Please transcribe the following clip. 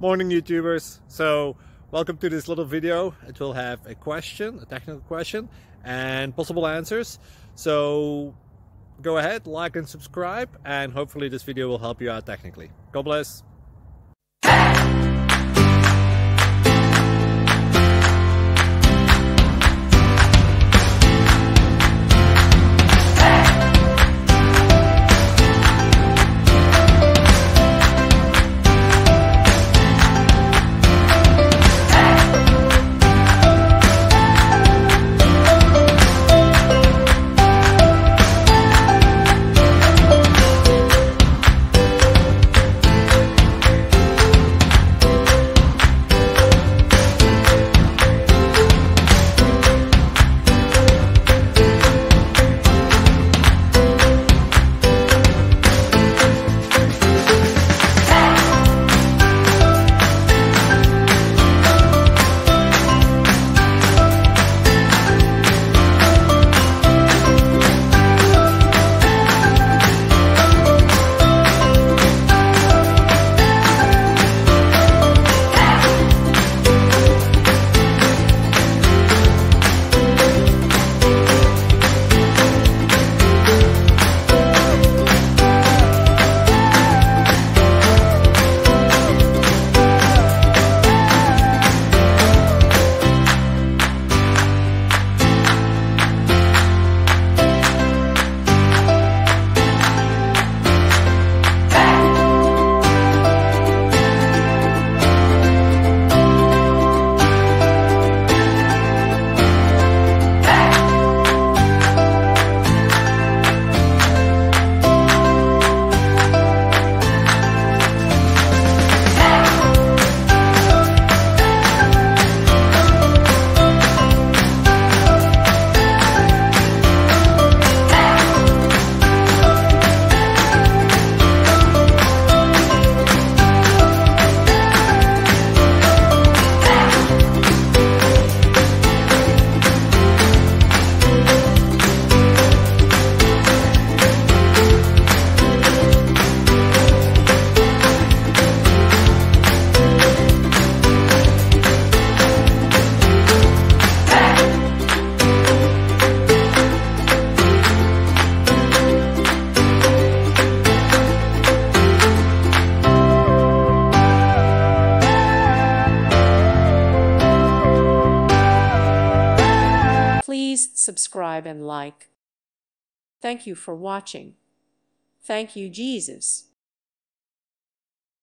Morning YouTubers. So welcome to this little video. It will have a question, a technical question, and possible answers. So go ahead, like and subscribe, and hopefully this video will help you out technically. God bless. Please subscribe and like. Thank you for watching. Thank you, Jesus.